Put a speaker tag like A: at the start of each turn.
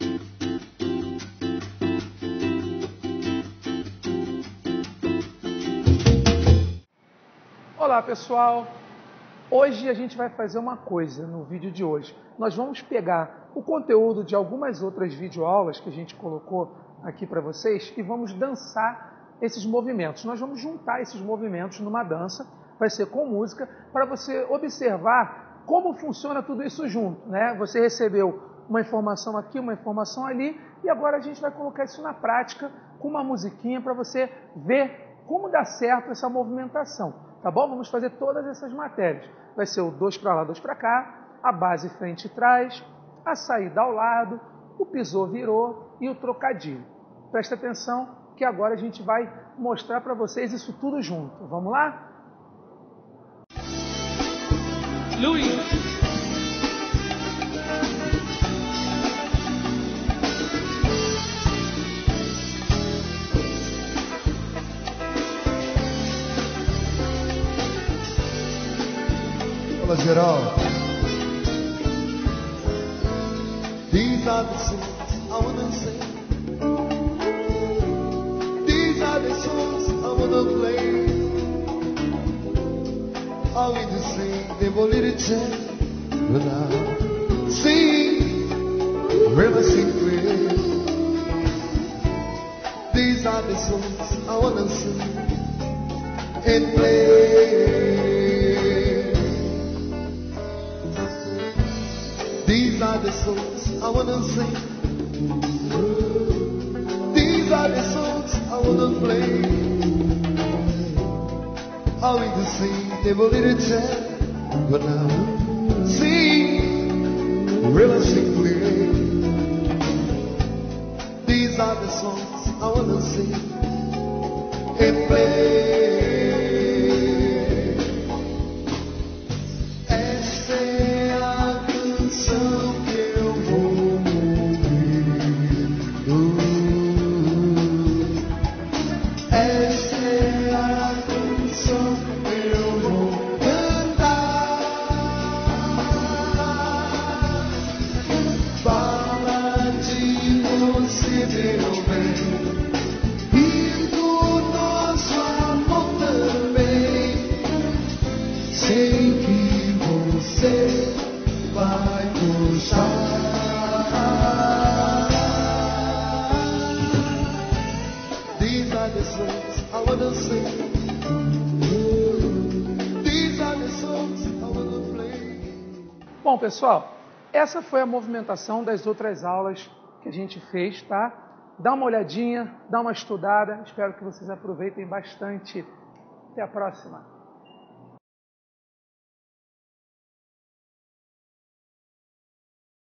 A: Olá pessoal, hoje a gente vai fazer uma coisa no vídeo de hoje. Nós vamos pegar o conteúdo de algumas outras videoaulas que a gente colocou aqui para vocês e vamos dançar esses movimentos. Nós vamos juntar esses movimentos numa dança, vai ser com música, para você observar como funciona tudo isso junto, né? Você recebeu uma informação aqui, uma informação ali e agora a gente vai colocar isso na prática com uma musiquinha para você ver como dá certo essa movimentação. Tá bom? Vamos fazer todas essas matérias. Vai ser o 2 para lá, 2 para cá, a base frente e trás, a saída ao lado, o pisou, virou e o trocadilho. Presta atenção que agora a gente vai mostrar para vocês isso tudo junto. Vamos lá?
B: Luiz.
C: Fala geral. These are the songs I wanna sing. These are the songs I wanna play. I need to sing the bolero without sing, really sing clear. These are the songs I wanna sing and play. These are the songs I wanna sing. These are the songs I wanna play. I want to sing the bolero but now sing, really sing clear. These are the songs I wanna sing and play.
A: Bom, pessoal, essa foi a movimentação das outras aulas que a gente fez, tá? Dá uma olhadinha, dá uma estudada, espero que vocês aproveitem bastante. Até a próxima!